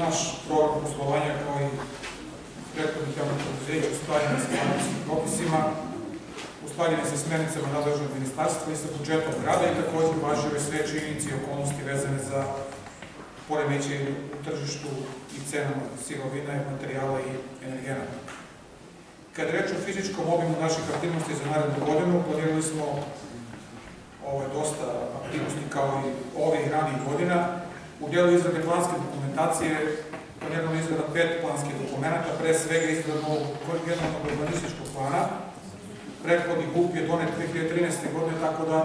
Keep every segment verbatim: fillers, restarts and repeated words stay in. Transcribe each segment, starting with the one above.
naš program poslovanja kao i prethodnih javnih preduzeća usklađen sa zakonskim propisima, usklađen sa smernicama nadležnog ministarstva i sa budžetom grada i također uvažuje sve činjenice i okolnosti vezane za poremećaje u tržištu i cenama sirovina, materijala i energenata. Kad je reč o fizičkom obimu naših aktivnosti za narednu godinu, planirali smo dosta aktivnosti kao i ove i ranijih godina. U delu izrade planske dokumentacije planirano izrada pet planskih dokumenta, pre svega izrada novog jednog urbanističkog plana. Prethodni G U P je donet dve hiljade trinaeste. godine, tako da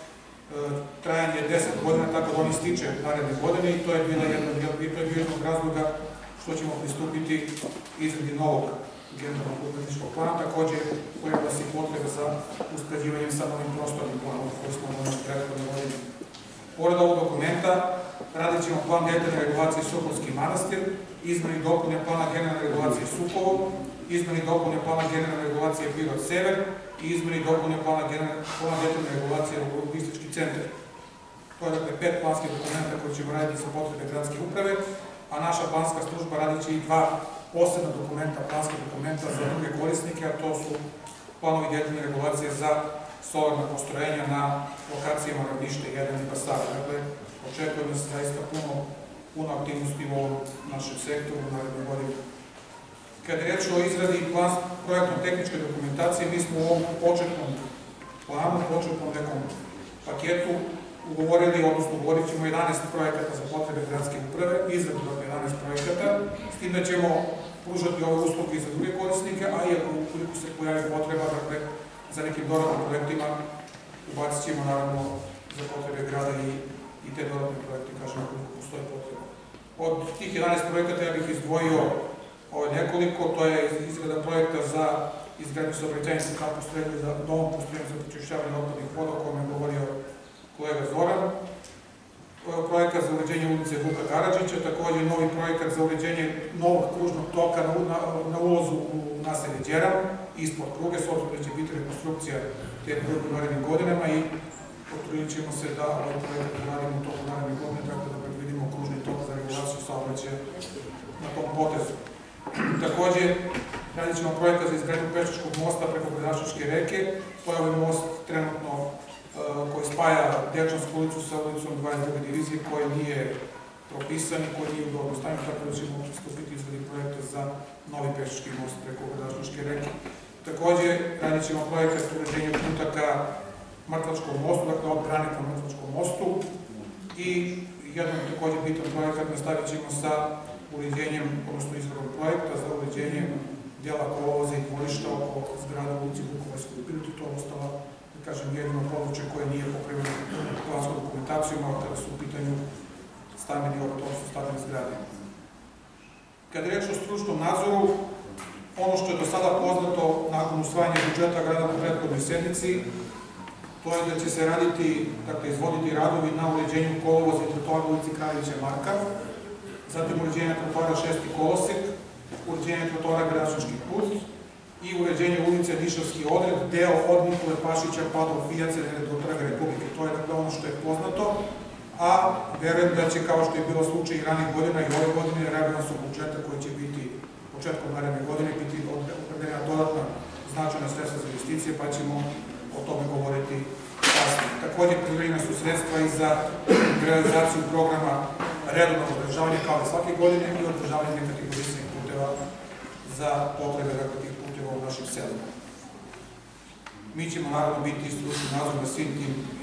trajanje je deset godina, tako da on ističe naredne godine i to je bio jednog razloga što ćemo pristupiti izradi novog generalnog urbanističkog plana. Takođe, pojavila se i potreba za usklađivanjem sa novim prostornim planom koji smo doneli prethodne godine. Pored ovog dokumenta, radit ćemo plan detaljne regulacije Sokolski manastir, izmeni i dopune plana generalne regulacije Sukovo, izmeni i dopune plana generalne regulacije Pirot Sever i izmeni i dopune plana detaljne regulacije logistički centar. To je dakle pet planskih dokumenta koje ćemo raditi sa potrebe gradske uprave, a naša planska služba radit će i dva posebna dokumenta, planska dokumenta za druge korisnike, a to su planovi detaljne regulacije za solarna postrojenja na lokacijama Ravnište jedan i Basara. Dakle, očekujemo se zaista puno aktivnosti u ovom našem sektoru u narednoj godini. Kad je reč o izradi projektno-tehničke dokumentacije, mi smo u ovom početnom planu, početnom nekom paketu ugovorili, odnosno ugovorit ćemo jedanaest projekata za potrebe gradske uprave, izradu jedanaest projekata, s tim da ćemo pružati ove usluge i za druge korisnike, a i ukoliko se pojavi potreba, dakle, za nekim dodatnim projektima, ubacit ćemo naravno za potrebe grada i te dodatne projekte, kažem, ukoliko postoji potreba. Od tih jedanaest projekata ja bih izdvojio nekoliko, to je izrada projekta za izgradnju saobraćajnice kao postrojenja za novom postrojenju za prečišćavanje otpadnih voda, o kome je govorio kolega Zoran, projekat za uređenje ulice Vuka Karadžića, takođe novi projekat za uređenje novog kružnog toka na ulazu u naselje Đeram, ispod pruge, s obzirom da će biti rekonstrukcija te pruge u narednim godinama i potrudit ćemo se da ovaj projekat radimo u toku narednih godina, tako da predvidimo kružni tok za regulaciju saobraćaja na tom potezu. Takođe, radit ćemo projekat za izgradnju pešačkog mosta preko Gradašničke reke, to je ovaj most trenutno koji spaja Dečansku ulicu sa ulicom dvadeset druge divizije, koji nije propisan i koji nije u dobrom stanju, tako da ćemo pristupiti izradi projekta za novi pešački most preko Gradašničke reke. Takođe, radit ćemo projekat uređenja puta ka Mrtvačkom mostu, dakle od brane ka Mrtvačkom mostu i jedan takođe bitan projekat nastavit ćemo sa uređenjem, odnosno izradom projekta za uređenje dela kolovoza i dvorišta oko zgrada u ulici Vukovarskoj u Pirotu. To je ostalo, da kažem, jedino područje koje nije pokriveno planskom dokumentacijom, a kada su u pitanju stambeni objekti, odnosno stambene zgrade. Kada je reč o stručnom nadzoru, ono što je do sada poznato nakon usvajanja budžeta grada na prethodnoj sednici, to je da će se raditi, dakle, izvoditi radovi na uređenju kolovoza i trotoara u ulici Kraljevića Marka, zatim uređenje trotoara Šesti kolosek, uređenje trotoara Gradašnički put i uređenje ulice Nišavski odred, deo od Nikole Pašića pa do Fijace do Trga Republike. To je dakle ono što je poznato, a verujem da će, kao što je bilo slučaj i ranih godina i ove godine, rebalansom budžeta koji će biti početkom naredne godine, biti opredeljena dodatna značajna sredstva za investicije, pa ćemo o tome govoriti kasnije. Takođe, predviđena su sredstva i za realizaciju programa redovnog održavanja kao i svake godine i održavanje nekategorisanih puteva za potrebe tih puteva u našim selima. Mi ćemo naravno biti stručni nadzor na svim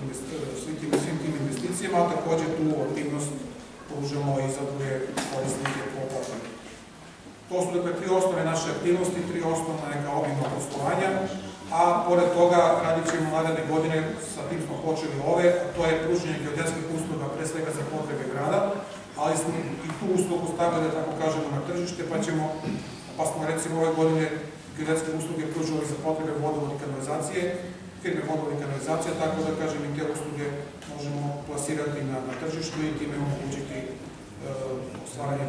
tim investicijama, a takođe tu aktivnost pružamo i za druge korisnike po potrebi. To su dakle tri osnovne naše aktivnosti, tri osnovna neka obimna poslovanja, a pored toga radit ćemo naredne godine, sa tim smo počeli ove, a to je pružanje geodetskih usluga, pre svega za potrebe grada, ali smo i tu uslugu stavili, da tako kažemo, na tržište, pa ćemo, pa smo recimo ove godine geodetske usluge pružali za potrebe vodovod i kanalizacije, firme vodovod i kanalizacija, tako da kažem i te usluge možemo plasirati na tržištu i time omogućiti ostvaranje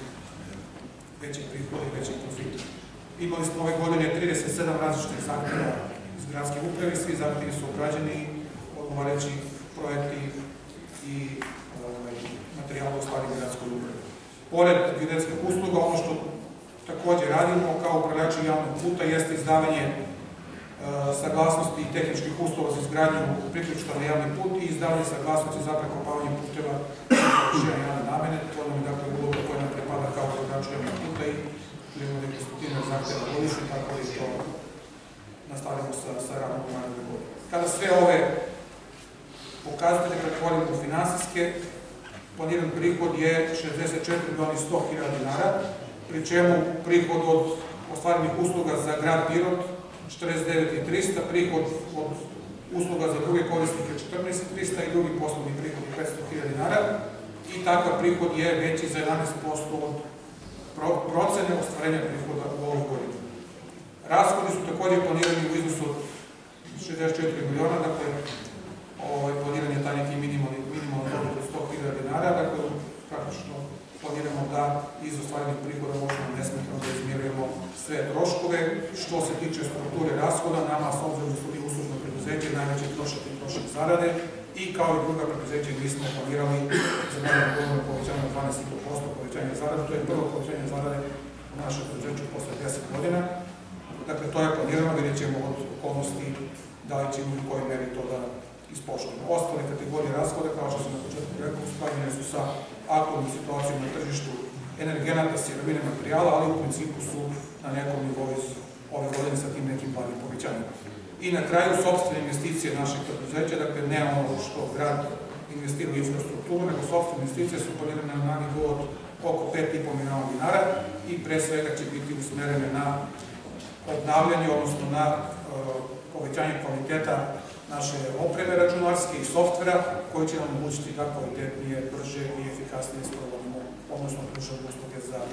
većeg prihoda i većeg profita. Imali smo ove godine trideset sedam različitih zahtjeva iz gradske uprave, svi zahtjevi su obrađeni, odgovarajući projekti i materijali u stvari gradskoj upravi. Pored geodetskih usluga, ono što takođe radimo kao upravljači javnog puta jeste izdavanje saglasnosti i tehničkih uslova za izgradnju priključka na javni put i izdavanje saglasnosti za prekopavanje puteva površina javne namene. To nam je dakle uloga koja nam pripada kao upravljaču javnog puta i imamo neke stotine zahteva godišnje, tako da to nastavimo sa radom u naredne godine. Kada sve ove pokazatelje pretvorimo u finansijske, planiran prihod je šezdeset četiri miliona sto hiljada dinara, pri čemu prihod od ostvarenih usluga za grad Pirot četrdeset devet hiljada trista, prihod od usluga za druge korisnike četrnaest hiljada trista i drugi poslovni prihod je petsto hiljada dinara i takav prihod je veći za jedanaest posto od procene ostvarenja prihoda u ovoj godini. Rashodi su takođe planirani u iznosu od šezdeset četiri miliona, dakle planiran je taj neki minimalni dobit od sto hiljada dinara, dakle praktično planiramo da iz ostvarenih prihoda možemo nesmetano da izmirujemo sve troškove. Što se tiče strukture rashoda, nama s obzirom da su ti uslužno preduzeće najveće trošak i trošak zarade i kao i druga preduzeća mi smo planirali za narednu godinu povećanje od dvanaest zarez pet posto povećanja zarade. To je prvo povećanje zarade u našem preduzeću posle deset godina. Dakle, to je planirano, vidjet ćemo od okolnosti da li ćemo u kojoj meri to da ispoštujemo. Ostale kategorije rashoda, kao što sam na početku rekao, usklađene su sa aktualnom situacijom na tržištu energenata, sirovine, materijala, ali u principu su na nekom nivou iz ove godine sa tim nekim blagim povećanjima. I na kraju, sopstvene investicije našeg preduzeća, dakle ne ono što grad investira u infrastrukturu, nego sopstvene investicije su planirane na nivou od oko pet i po miliona dinara i pre svega će biti usmerene na obnavljanje, odnosno na povećanje kvaliteta naše opreme računarske i softvera koji će nam omogućiti da kvalitetnije, brže i efikasnije sprovodimo, odnosno pružamo usluge za